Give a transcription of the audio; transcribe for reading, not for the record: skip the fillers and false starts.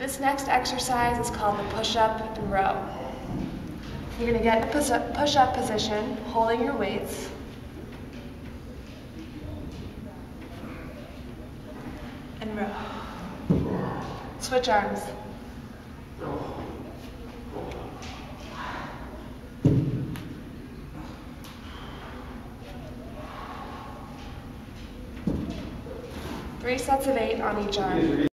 This next exercise is called the push-up and row. You're going to get in a push-up position, holding your weights. And row. Switch arms. Three sets of 8 on each arm.